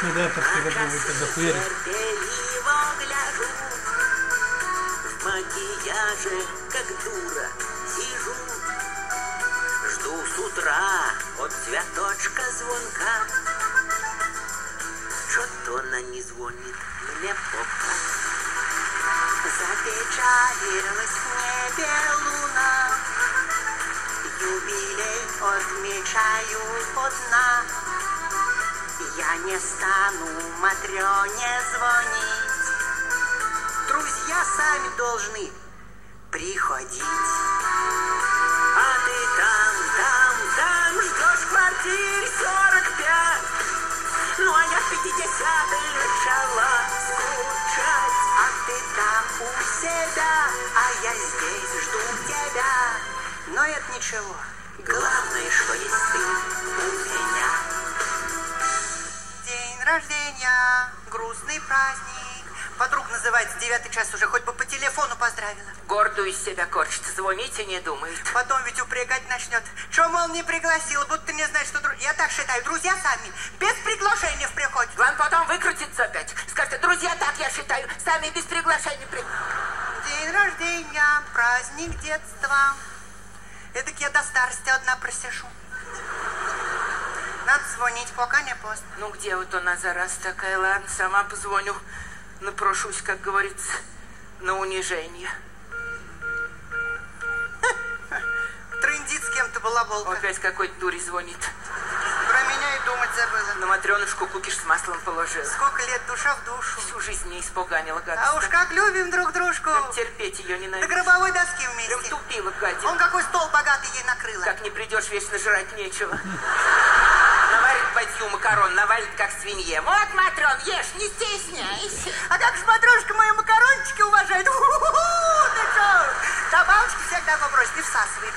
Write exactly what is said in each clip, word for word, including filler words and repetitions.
Да, так всегда будет тогда хуярить. В макияже, как дура, сижу. Жду с утра от цветочка звонка. Что-то она не звонит мне пока. Запечалилась в небе луна. Юбилей отмечаю одна. Я не стану Матрёне звонить. Друзья сами должны приходить. А ты там, там, там ждешь квартир сорок пять. Ну а я в пятидесятые начала скучать. А ты там у себя, а я здесь жду тебя. Но это ничего. Главное, что есть ты у меня. День рождения, грустный праздник. Подруг называется, девятый час уже, хоть бы по телефону поздравила. Гордую из себя корчит, звонить и не думает. Потом ведь упрягать начнет. Че, мол, не пригласила, будто не знает, что... Дру... Я так считаю, друзья сами, без приглашения в приход. Ладно, потом выкрутится опять. Скажет, друзья, так я считаю, сами без приглашения при... День рождения, праздник детства. Эдак я до старости одна просижу. Надо звонить, пока не поздно. Ну, где вот она за раз такая? Ладно, сама позвоню. Напрошусь, как говорится, на унижение. Трындит с кем-то балаболка. Опять какой-то дури звонит. Про меня и думать забыла. На Матрёнушку кукиш с маслом положила. Сколько лет, душа в душу. Всю жизнь не испуганила, гадость. А уж как любим друг дружку. Как терпеть ее До ненавижу. гробовой доски вместе. Прям тупила, гадина. Он какой стол богатый ей накрыла. Как не придешь, вечно жрать нечего. Наварит бадью макарон, навалит как свинье. Вот, Матрон, ешь, не стесняйся. А как же Матрёнушка мои макарончики уважает. У-ху-ху, ты что? Добавочки всегда попросит, не всасывает.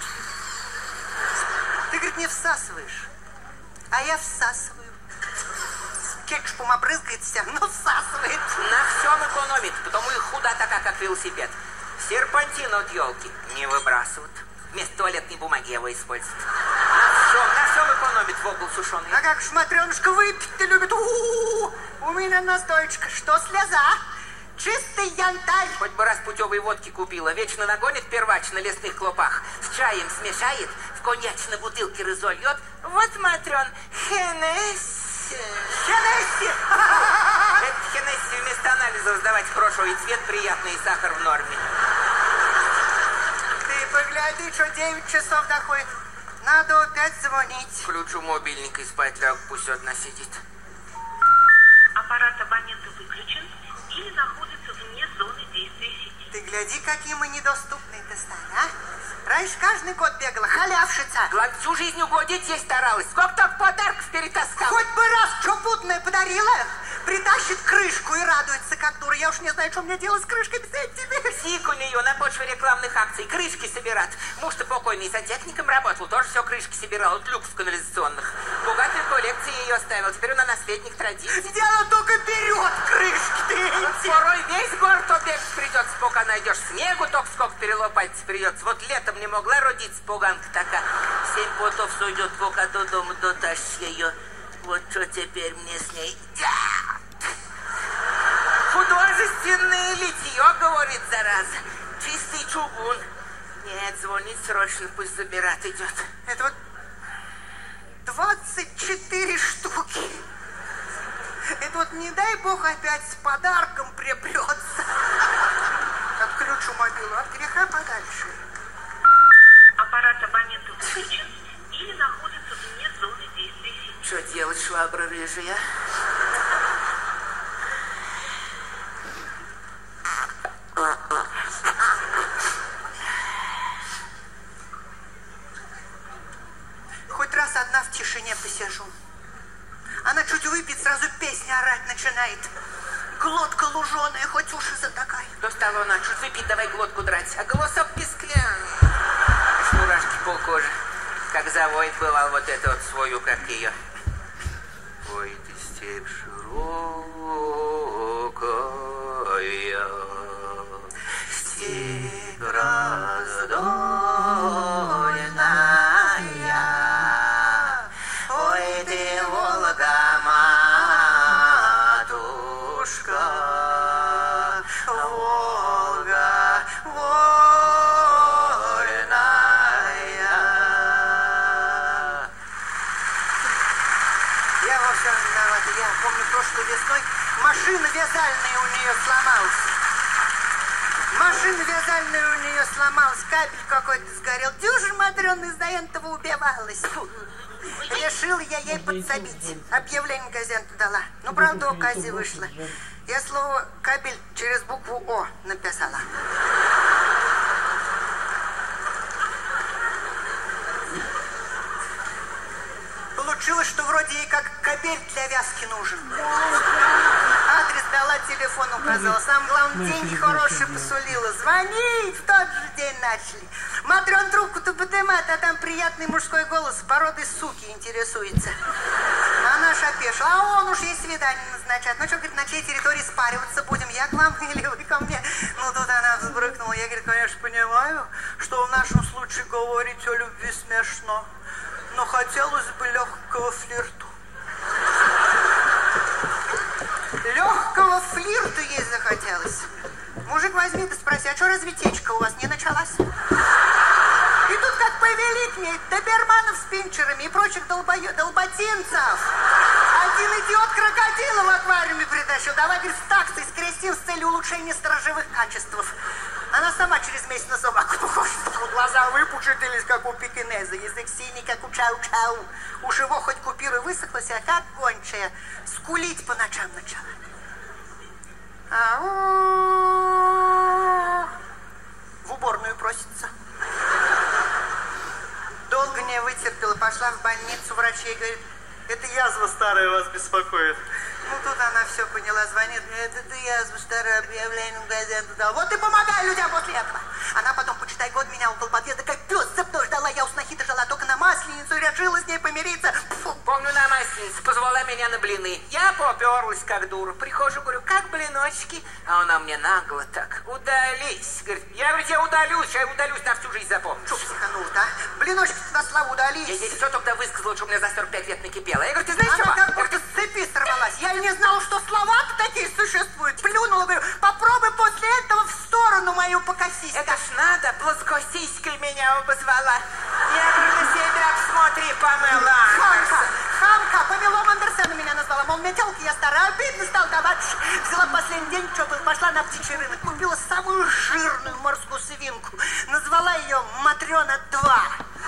Ты, говорит, не всасываешь, а я всасываю. Кетчупом обрызгает вся, но всасывает. На всем экономит, потому и худа такая, как велосипед. Серпантин от елки не выбрасывают. Вместо туалетной бумаги его используют. На всем, на всем экономит в угол сушеный. А как ж Матрёнушка выпить-то любит. У-у-у, у меня настоечка, что слеза? Чистый янтарь. Хоть бы раз путевой водки купила. Вечно нагонит первач на лесных клопах. С чаем смешает, в коньячной бутылке разольет. Вот, Матрон, Хенесси. Хенесси. Это Хенесси вместо анализов сдавать хорошо. И цвет приятный, и сахар в норме. Ты погляди, что девять часов доходит. Надо опять звонить. Включу мобильник и спать лягу, пусть одна сидит. Аппарат абонента выключен или находится вне зоны действия сети. Ты гляди, какие мы недоступные-то стали, а? Раньше каждый год бегала, халявшица. Главное, всю жизнь угодить ей старалась. Сколько так подарков перетаскала. Хоть бы раз что путное подарила, притащит крышку и радуется, как дура. Я уж не знаю, что мне делать с крышкой без этими. Сик у нее на почве рекламных акций. Крышки собирать. Муж-то покойный сантехником работал, тоже все крышки собирал от люков канализационных. Богатую коллекцию ее оставил. Теперь он наследник традиций. Дело только берет крышки-то эти. Порой весь город обегать придется, пока найдешь снегу, только сколько перелопать придется. Вот летом не могла родиться поганка такая. Семь потов сойдет, пока до дома дотащишь ее. Вот что теперь мне с ней делать? Художественное литье, говорит, зараза. Чистый чугун. Нет, звонит срочно, пусть забирать идет. Это вот двадцать четыре штуки. Это вот не дай бог опять с подарком припрется. Отключу мобилу от греха подальше. Аппарат абонента выключен или находится вне зоны действия сети. Что делать, швабра рыжая? Хоть раз одна в тишине посижу. Она чуть выпьет, сразу песня орать начинает. Глотка луженая, хоть уши затакай. До стало она, чуть выпить, давай глотку драть. А голосок писклян. Аж мурашки полкожи. Как завоет бывал вот это вот свою, как ее. Ой, ты степь широкая, степь раздольная. Ой, ты, Волга моя. Я во всем виновата. Я помню, прошлой весной машина вязальная у нее сломалась. Машина вязальная у нее сломалась, кабель какой-то сгорел. Дюжа Матрёна из-за этого убивалась. Решила я ей подсобить. Объявление в газету дала. Ну, правда, оказия вышла. Я слово «кабель» через букву «О» написала. Получилось, что вроде ей как кабель для вязки нужен. Адрес дала, телефон указала. Самое главное, деньги хорошие посулила. Звонить в тот же день начали. Матрён трубку-то поднимает, а там приятный мужской голос породой суки интересуется. Она ж опешила. А он уж ей свидание назначает. Ну что, говорит, на чьей территории спариваться будем? Я к вам или вы ко мне? Ну тут она взбрыкнула. Я, говорит, конечно, понимаю, что в нашем случае говорить о любви смешно. Но хотелось бы легкого флирту. Легкого флирта ей захотелось. Мужик, возьми да спроси, а что разве течка у вас не началась? И тут как повели к ней доберманов с пинчерами и прочих долбоё... долботинцев. Один идиот крокодила в аквариуме притащил. Давай, говорит, с таксой скрестим с целью улучшения сторожевых качеств. Она сама через месяц на собаку похожа. Глаза выпучились, как у пекинеза. Язык синий, как у чау-чау. Уж его хоть купюры высохлась, а как гончая. Скулить по ночам начала. Ау! В уборную просится. Долго не вытерпела, пошла в больницу, врачей говорит, это язва старая вас беспокоит. Ну, тут она все поняла, звонит, говорит, это язва старая, объявление в газету дал. Вот и помогай людям после этого. Она потом, почитай, год меня около подъезда, как пес цепной ждала, я у снохи-то жила только на Масленицу, решила с ней помириться. Фу. Помню, на Масленицу позвала меня на блины. Я поперлась, как дура. Прихожу, говорю, как блиночки? А она мне нагло так, удались. Говорит, я, говорит, я удалюсь, я удалюсь, на всю жизнь запомню. Что психанула-то, а? Блиночки-то на славу удались. Я ей все тогда высказала, что у меня за сорок пять лет накипело. Я говорю, ты знаешь, она чего? как будто с цепи сорвалась. Я и не знала, что слова-то такие существуют. Плюнула, говорю, попробуй после этого в сторону мою покосись. Это ж надо, плоскосиськой меня обозвала. Я говорю, на себя посмотри, Памела. Хамка, хамка, Памелом Андерсеном меня назвала. Мол, метелка я старая, обидно стал давать. Взяла последний день, что был, пошла на птичий рынок. Купила самую жирную морскую свинку. Назвала ее Матрёна два.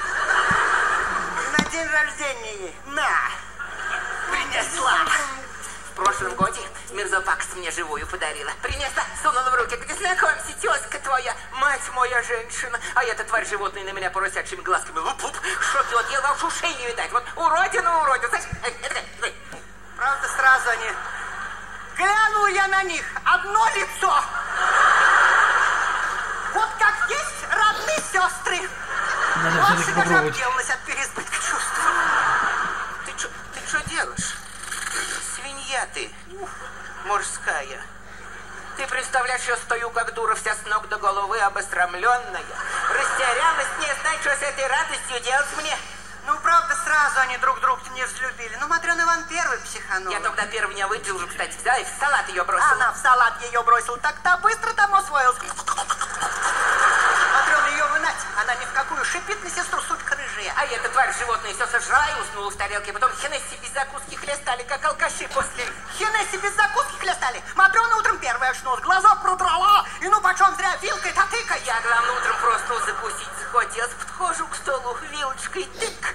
На день рождения ей. На, принесла. В прошлом годе мерзопакость мне живую подарила. Принесла, сунула в руки. Где знакомься, тезка твоя, мать моя женщина. А эта тварь животная на меня поросячими глазками. Луп-луп, что ты вот ела, уж ушей не видать. Вот уродина, уродина. Знаешь, это, это, правда, сразу они... Глянула я на них, одно лицо. Вот как есть родные сестры. Надо Вот все-таки себя же попробовать. обделалась от переизбытка чувств. Ты что ты что делаешь? Свинья ты, мужская. Ты представляешь, я стою как дура, вся с ног до головы обостромленная. Растерялась, не знаю, что с этой радостью делать мне. Ну, правда, сразу они друг друга не взлюбили. Ну, Матрёна Иван первый психанул. Я тогда первый не выпил уже, кстати, взяла и в салат ее бросила. Она в салат ее бросила, так-то быстро там освоилась. Матрёна ее вынать, она ни в какую, шипит на сестру, сучка рыжая. А эта тварь животное все сожрала и уснула в тарелке. Потом Хеннесси без закуски хлестали, как алкаши после... Хеннесси без закуски хлестали. Матрёна утром первая очнулась, глаза продрала. И ну почем зря вилкой-то тыкай. Я, главное, утром просто закусить захотелось. Подхожу к столу вилочкой, тык.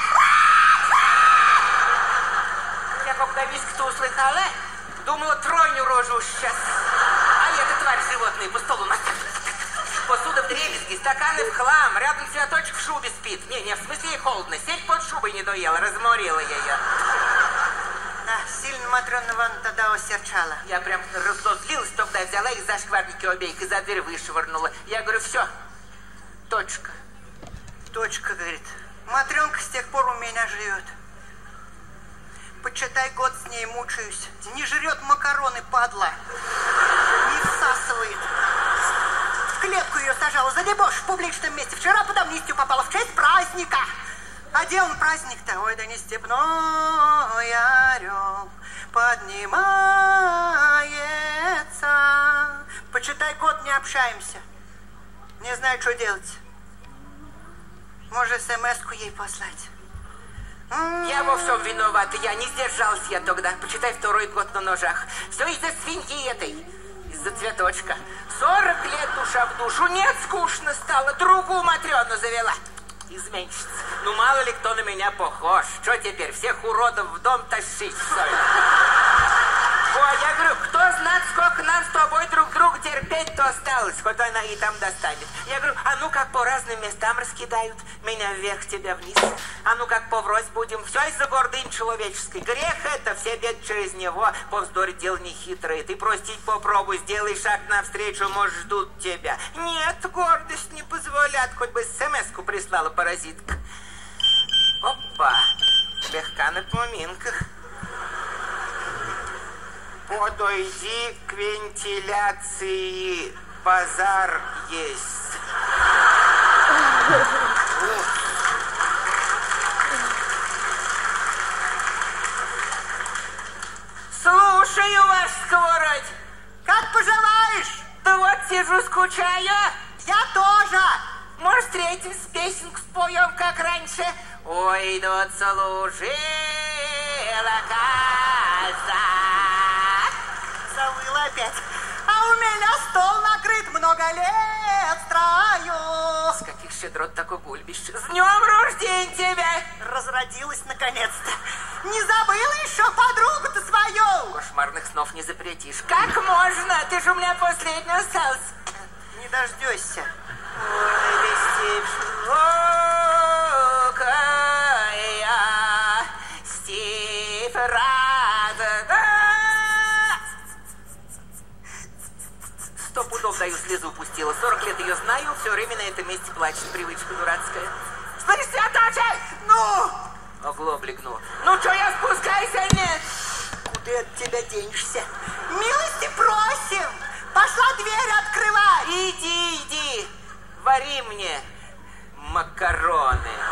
Я когда виск-то услыхала, думала, тройню рожу сейчас. А эта тварь животное по столу на... Посуда в дребезги, стаканы в хлам, рядом цветочек в шубе спит. Не, не, в смысле ей холодно, сеть под шубой не доела, разморила я ее. Да, сильно Матрёна Ивановна тогда осерчала. Я прям разозлилась, тогда взяла их за шкварники обеих и за дверь вышвырнула. Я говорю, все, точка. Точка, говорит. Матрёнка с тех пор у меня живет. Почитай, год с ней мучаюсь. Не жрет макароны, падла. Не всасывает. В клетку ее сажала за дебош в публичном месте. Вчера под амнистию попала в честь праздника. А где он праздник-то? Ой, да не степной орел поднимается. Почитай, год не общаемся. Не знаю, что делать. Может, смс-ку ей послать. Я во всем виновата, я не сдержался я тогда. Почитай, второй год на ножах. Все из-за свиньи этой, из-за цветочка. Сорок лет душа в душу, нет, скучно стало, другую Матрёну завела. Изменщица. Ну, мало ли кто на меня похож. Что теперь, всех уродов в дом тащить, что ли? Ой, я говорю, кто знает, сколько нам с тобой друг друга терпеть, то осталось, хоть она и там достанет. Я говорю, а ну как по разным местам раскидают, меня вверх, тебя вниз. А ну как поврось будем, все из-за гордыни человеческой. Грех это, все бед через него, повздорить дело нехитрое. Ты простить попробуй, сделай шаг навстречу, может, ждут тебя. Нет, гордость не позволят, хоть бы смс-ку прислала паразитка. Опа, слегка на поминках. Подойди к вентиляции, базар есть. Слушаю, ваш сковородь. Как поживаешь? Да вот сижу, скучаю. Я тоже. Может, встретимся, песенку споем, как раньше? Ой, да служила коза. Завыла опять. А у меня стол накрыт, много лет строю. С каких щедрот такой гульбище? С днем рождения тебя! Разродилась наконец-то. Не забыла еще подругу-то свою? Кошмарных снов не запретишь. Как можно? Ты же у меня последний остался. Не дождешься. Ой, листьев широкая, степь радостная. Сто пудов даю, слезу пустила. Сорок лет ее знаю, все время на этом месте плачет. Привычка дурацкая. Слышь, Святочек! Ну? Оглобли гну. Ну что, я спускайся, нет? Куда от тебя денешься? Милости просим! Пошла дверь открывать! Иди, иди, вари мне макароны.